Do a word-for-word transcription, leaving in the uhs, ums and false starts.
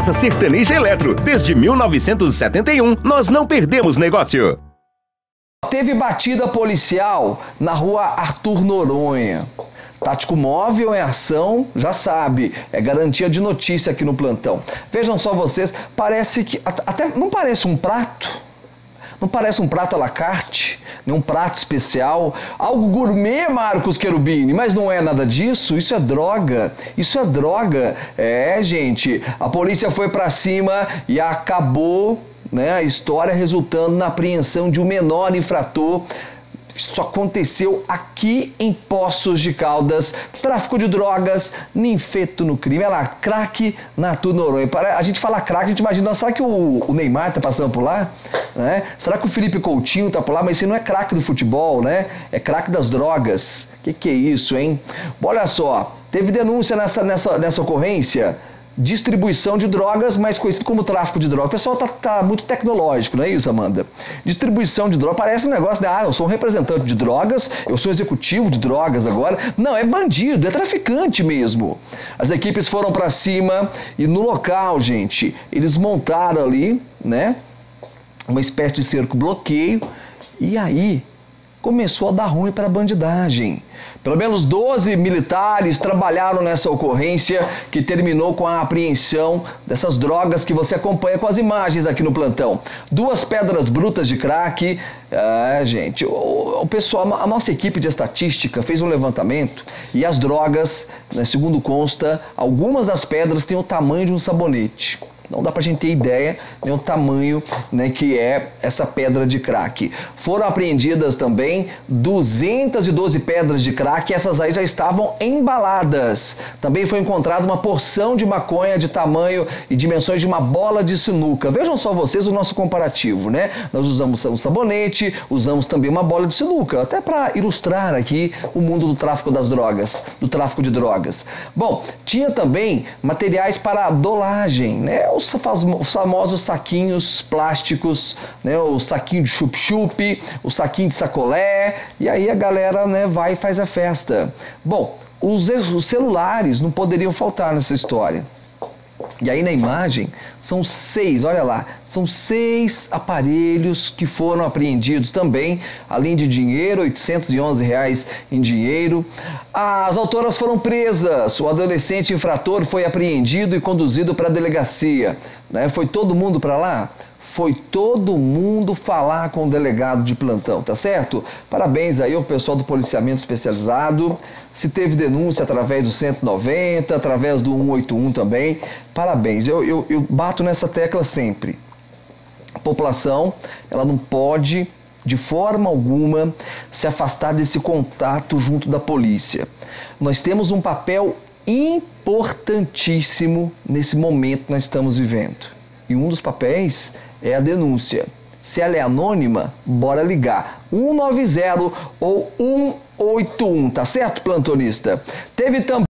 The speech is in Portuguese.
Casa Sertaneja Eletro. Desde mil novecentos e setenta e um, nós não perdemos negócio. Teve batida policial na rua Arthur Noronha. Tático móvel em ação, já sabe, é garantia de notícia aqui no plantão. Vejam só vocês, parece que, até não parece um prato, não parece um prato à la carte, nem um prato especial, algo gourmet, Marcos Cherubini, mas não é nada disso, isso é droga, isso é droga. É, gente, a polícia foi pra cima e acabou, né, a história resultando na apreensão de um menor infrator. Isso aconteceu aqui em Poços de Caldas. Tráfico de drogas, ninfeto no crime. Olha lá, craque na Arthur Noronha. A gente fala craque, a gente imagina, será que o, o Neymar tá passando por lá? Né? Será que o Felipe Coutinho tá por lá? Mas esse não é craque do futebol, né? É craque das drogas. Que que é isso, hein? Bom, olha só, teve denúncia nessa, nessa, nessa ocorrência. Distribuição de drogas, mais conhecido como tráfico de drogas. O pessoal tá, tá muito tecnológico, não é isso, Amanda? Distribuição de drogas, parece um negócio de, ah, eu sou um representante de drogas, eu sou executivo de drogas agora. Não, é bandido, é traficante mesmo. As equipes foram pra cima e no local, gente, eles montaram ali, né, uma espécie de cerco-bloqueio e aí começou a dar ruim para a bandidagem. Pelo menos doze militares trabalharam nessa ocorrência que terminou com a apreensão dessas drogas que você acompanha com as imagens aqui no plantão. Duas pedras brutas de crack. É, gente, o, o pessoal, a nossa equipe de estatística fez um levantamento e as drogas, né, segundo consta, algumas das pedras têm o tamanho de um sabonete. Não dá pra gente ter ideia nem o tamanho, né, que é essa pedra de crack. Foram apreendidas também duzentas e doze pedras de crack, essas aí já estavam embaladas. Também foi encontrada uma porção de maconha de tamanho e dimensões de uma bola de sinuca. Vejam só vocês o nosso comparativo, né? Nós usamos um sabonete, usamos também uma bola de sinuca, até para ilustrar aqui o mundo do tráfico das drogas, do tráfico de drogas. Bom, tinha também materiais para dolagem, né? Os famosos saquinhos plásticos, né? O saquinho de chup-chup, o saquinho de sacolé, e aí a galera, né, vai e faz a festa. Bom, os, os celulares não poderiam faltar nessa história. E aí na imagem são seis, olha lá, são seis aparelhos que foram apreendidos também, além de dinheiro, oitocentos e onze reais em dinheiro. As autoras foram presas, o adolescente infrator foi apreendido e conduzido para a delegacia. Né? Foi todo mundo para lá? Foi todo mundo falar com o delegado de plantão, tá certo? Parabéns aí ao pessoal do policiamento especializado. Se teve denúncia através do cento e noventa, através do cento e oitenta e um também, parabéns. Eu, eu, eu bato nessa tecla sempre. A população, ela não pode, de forma alguma, se afastar desse contato junto da polícia. Nós temos um papel importantíssimo nesse momento que nós estamos vivendo. E um dos papéis é a denúncia. Se ela é anônima, bora ligar. um nove zero ou um oito um, tá certo, plantonista? Teve também